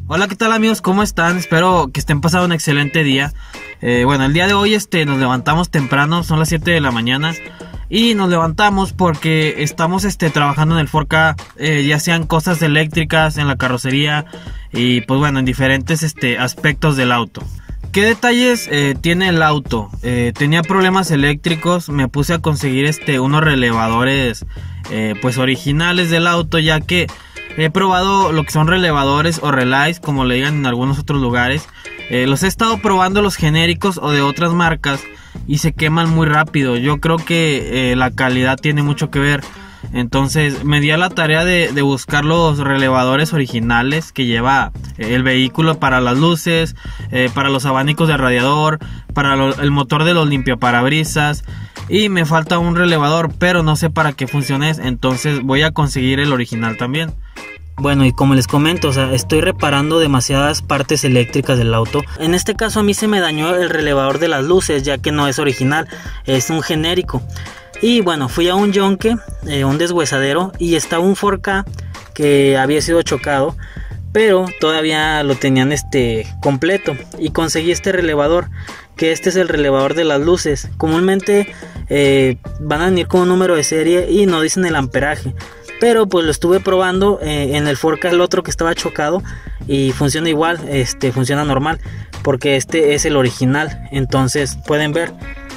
Hola, ¿qué tal amigos? ¿Cómo están? Espero que estén pasando un excelente día. Bueno, el día de hoy nos levantamos temprano, son las 7 de la mañana. Y nos levantamos porque estamos trabajando en el Forca, ya sean cosas eléctricas, en la carrocería y pues bueno, en diferentes aspectos del auto. ¿Qué detalles tiene el auto? Tenía problemas eléctricos, me puse a conseguir unos relevadores pues originales del auto, ya que he probado lo que son relevadores o relays, como le digan en algunos otros lugares. Los he estado probando los genéricos o de otras marcas y se queman muy rápido. Yo creo que la calidad tiene mucho que ver. Entonces me di a la tarea de buscar los relevadores originales que lleva el vehículo para las luces, para los abanicos del radiador, para el motor de los limpiaparabrisas. Y me falta un relevador, pero no sé para qué funciona, entonces voy a conseguir el original también. Bueno, y como les comento, estoy reparando demasiadas partes eléctricas del auto. En este caso a mí se me dañó el relevador de las luces, ya que no es original, es un genérico. Y bueno, fui a un yonque, un deshuesadero, y estaba un Forca que había sido chocado, pero todavía lo tenían completo, y conseguí este relevador, que es el relevador de las luces. Comúnmente van a venir con un número de serie y no dicen el amperaje, pero pues lo estuve probando en el Forca, el otro que estaba chocado, y funciona igual, funciona normal, porque es el original. Entonces pueden ver,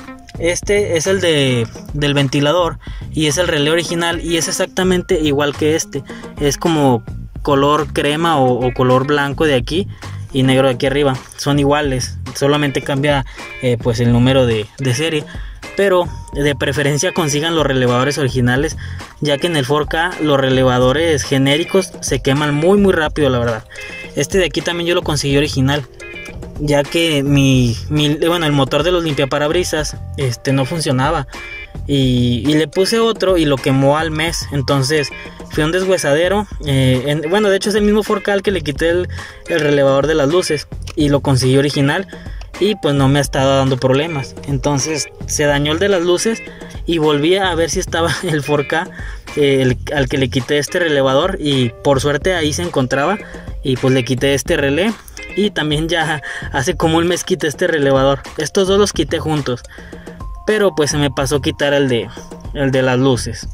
es el del ventilador y es el relé original, y es exactamente igual que es como color crema o color blanco de aquí y negro de aquí arriba, son iguales, solamente cambia pues el número de serie. Pero de preferencia consigan los relevadores originales, ya que en el Forca los relevadores genéricos se queman muy rápido, la verdad. De aquí también yo lo conseguí original, ya que el motor de los limpiaparabrisas no funcionaba, y le puse otro y lo quemó al mes. Entonces fui a un deshuesadero, de hecho es el mismo Forca al que le quité el relevador de las luces, y lo conseguí original, y pues no me ha estado dando problemas. Entonces se dañó el de las luces y volví a ver si estaba el Forca al que le quité relevador, y por suerte ahí se encontraba, y pues le quité relé. Y también ya hace como un mes quité relevador. Estos dos los quité juntos, pero pues se me pasó quitar el de las luces.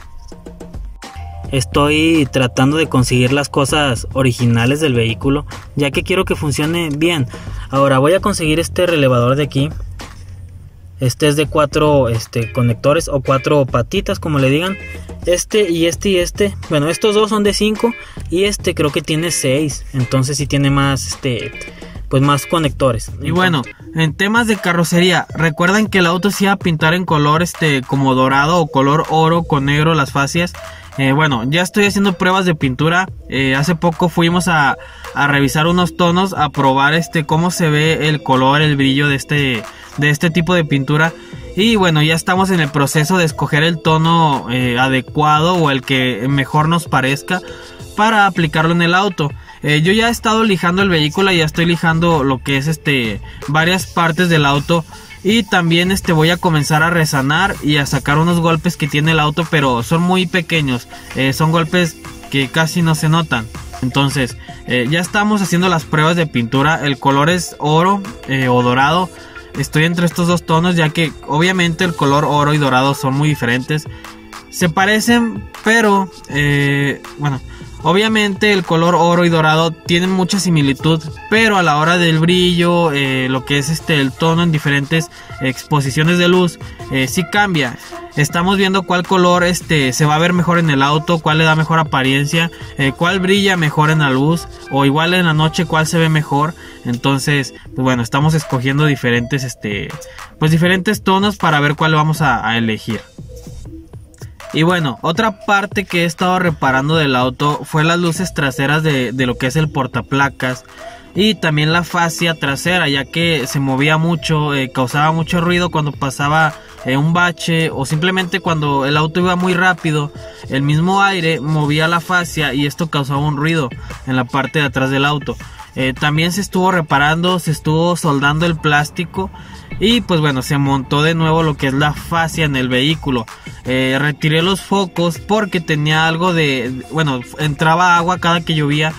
Estoy tratando de conseguir las cosas originales del vehículo, ya que quiero que funcione bien. Ahora voy a conseguir relevador de aquí. Es de 4 conectores o 4 patitas, como le digan. Y este. Bueno, estos dos son de 5 y creo que tiene 6. Entonces sí tiene más pues más conectores. Y bueno, en temas de carrocería, recuerden que el auto se iba a pintar en color como dorado o color oro con negro las fascias. Bueno, ya estoy haciendo pruebas de pintura. Hace poco fuimos a revisar unos tonos, a probar cómo se ve el color, el brillo de este tipo de pintura. Y bueno, ya estamos en el proceso de escoger el tono adecuado o el que mejor nos parezca para aplicarlo en el auto. Yo ya he estado lijando el vehículo y ya estoy lijando lo que es varias partes del auto. Y también voy a comenzar a resanar y a sacar unos golpes que tiene el auto, pero son muy pequeños, son golpes que casi no se notan. Entonces ya estamos haciendo las pruebas de pintura. El color es oro o dorado. Estoy entre estos dos tonos, ya que obviamente el color oro y dorado son muy diferentes. Se parecen, pero bueno, obviamente el color oro y dorado tienen mucha similitud, pero a la hora del brillo, lo que es el tono en diferentes exposiciones de luz, sí cambia. Estamos viendo cuál color se va a ver mejor en el auto, cuál le da mejor apariencia, cuál brilla mejor en la luz, o igual en la noche cuál se ve mejor. Entonces, pues bueno, estamos escogiendo diferentes diferentes tonos para ver cuál vamos a elegir. Y bueno, otra parte que he estado reparando del auto fue las luces traseras de lo que es el portaplacas, y también la fascia trasera, ya que se movía mucho, causaba mucho ruido cuando pasaba un bache, o simplemente cuando el auto iba muy rápido. El mismo aire movía la fascia y esto causaba un ruido en la parte de atrás del auto. También se estuvo reparando, se estuvo soldando el plástico, y pues bueno, se montó de nuevo lo que es la fascia en el vehículo. Retiré los focos porque tenía algo de, bueno, entraba agua cada que llovía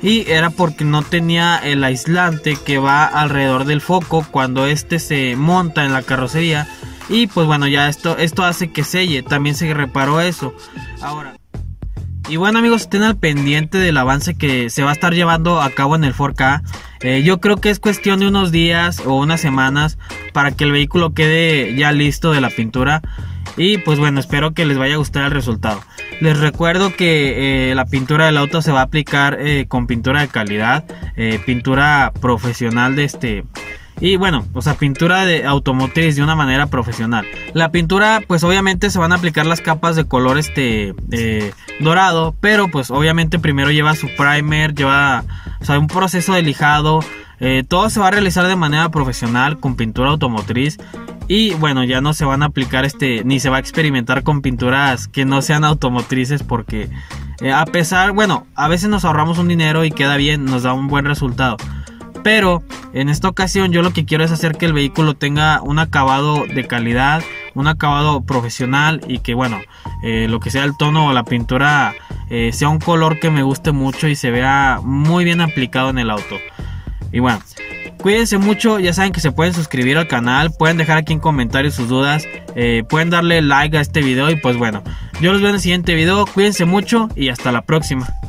y era porque no tenía el aislante que va alrededor del foco cuando este se monta en la carrocería, y pues bueno, ya esto hace que selle. También se reparó eso. Ahora, y bueno amigos, estén al pendiente del avance que se va a estar llevando a cabo en el 4K. Yo creo que es cuestión de unos días o unas semanas para que el vehículo quede ya listo de la pintura. Y pues bueno, espero que les vaya a gustar el resultado. Les recuerdo que la pintura del auto se va a aplicar con pintura de calidad, pintura profesional y bueno, o sea, pintura de automotriz de una manera profesional. La pintura, pues obviamente se van a aplicar las capas de color dorado, pero pues obviamente primero lleva su primer, lleva, o sea, un proceso de lijado. Todo se va a realizar de manera profesional con pintura automotriz. Y bueno, ya no se van a aplicar ni se va a experimentar con pinturas que no sean automotrices, porque a pesar, bueno, a veces nos ahorramos un dinero y queda bien, nos da un buen resultado. Pero en esta ocasión yo lo que quiero es hacer que el vehículo tenga un acabado de calidad, un acabado profesional, y que bueno, lo que sea el tono o la pintura sea un color que me guste mucho y se vea muy bien aplicado en el auto. Y bueno, cuídense mucho, ya saben que se pueden suscribir al canal, pueden dejar aquí en comentarios sus dudas, pueden darle like a este video, y pues bueno, yo los veo en el siguiente video. Cuídense mucho y hasta la próxima.